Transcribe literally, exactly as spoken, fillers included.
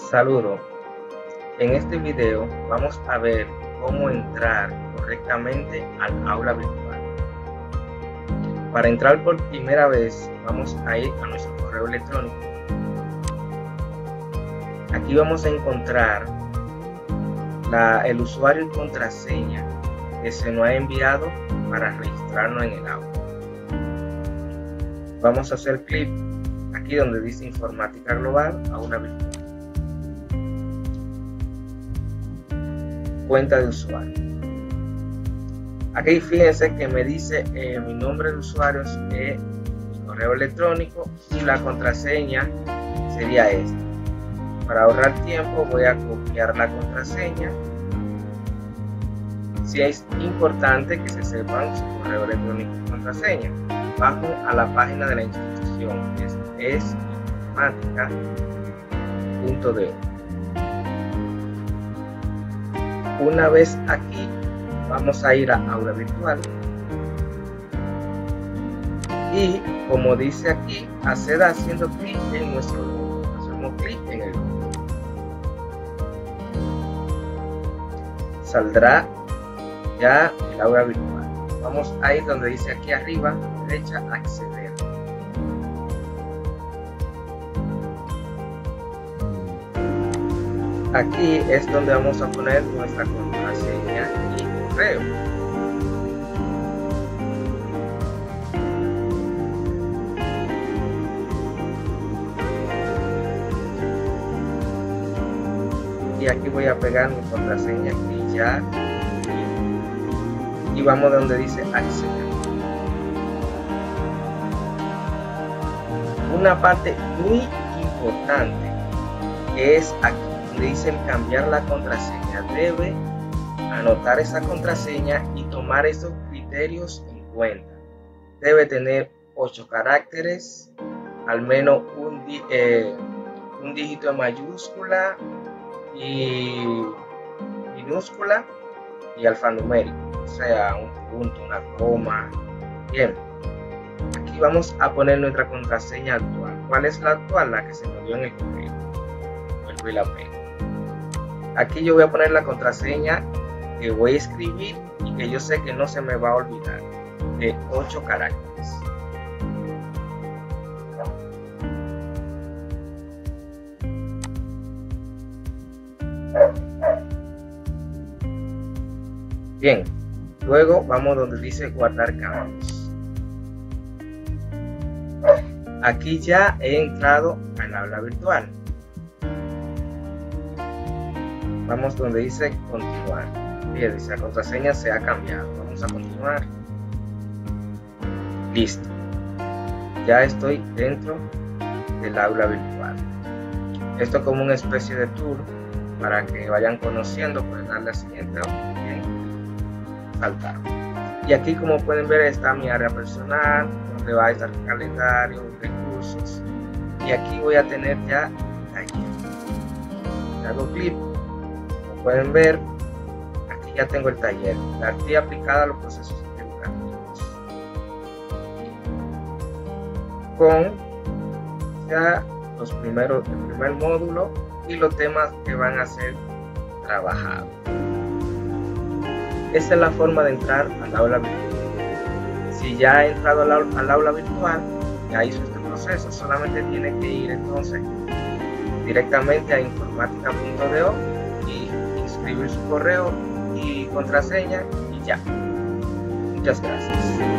Saludos. En este video vamos a ver cómo entrar correctamente al aula virtual. Para entrar por primera vez vamos a ir a nuestro correo electrónico. Aquí vamos a encontrar la, el usuario y contraseña que se nos ha enviado para registrarnos en el aula. Vamos a hacer clic aquí donde dice informática global, aula virtual. Cuenta de usuario. Aquí fíjense que me dice eh, mi nombre de usuario es eh, mi correo electrónico y la contraseña sería esta. Para ahorrar tiempo voy a copiar la contraseña. Si es importante que se sepan su correo electrónico y contraseña. Bajo a la página de la institución, que es, es informática punto de o. Una vez aquí, vamos a ir a aula virtual y como dice aquí, acceda haciendo clic en nuestro logo. Hacemos clic en el logo. Saldrá ya el aula virtual. Vamos a ir donde dice aquí arriba, derecha, acceder. Aquí es donde vamos a poner nuestra contraseña y correo. Y aquí voy a pegar mi contraseña aquí ya. Y vamos donde dice acceder. Una parte muy importante es aquí donde dice cambiar la contraseña. Debe anotar esa contraseña y tomar esos criterios en cuenta. Debe tener ocho caracteres, al menos un, eh, un dígito en mayúscula y minúscula y alfanumérico, o sea, un punto, una coma. Bien, aquí vamos a poner nuestra contraseña actual. ¿Cuál es la actual? La que se nos dio en el correo. Vuelvo y la pego. Aquí yo voy a poner la contraseña que voy a escribir y que yo sé que no se me va a olvidar, de ocho caracteres. Bien, luego vamos donde dice guardar cambios. Aquí ya he entrado al aula virtual. Vamos donde dice continuar. Bien, dice la contraseña se ha cambiado. Vamos a continuar. Listo. Ya estoy dentro del aula virtual. Esto como una especie de tour para que vayan conociendo. Pueden darle al siguiente. Bien. Saltar. Y aquí, como pueden ver, está mi área personal, donde va a estar el calendario, recursos. Y aquí voy a tener ya taller. Hago clic. Como pueden ver, aquí ya tengo el taller. La actividad aplicada a los procesos educativos. Con ya los primeros, el primer módulo y los temas que van a ser trabajados. Esa es la forma de entrar al aula virtual. Si ya ha entrado al, al aula virtual, ya hizo este proceso, solamente tiene que ir entonces directamente a informática punto de o y inscribir su correo y contraseña y ya. Muchas gracias.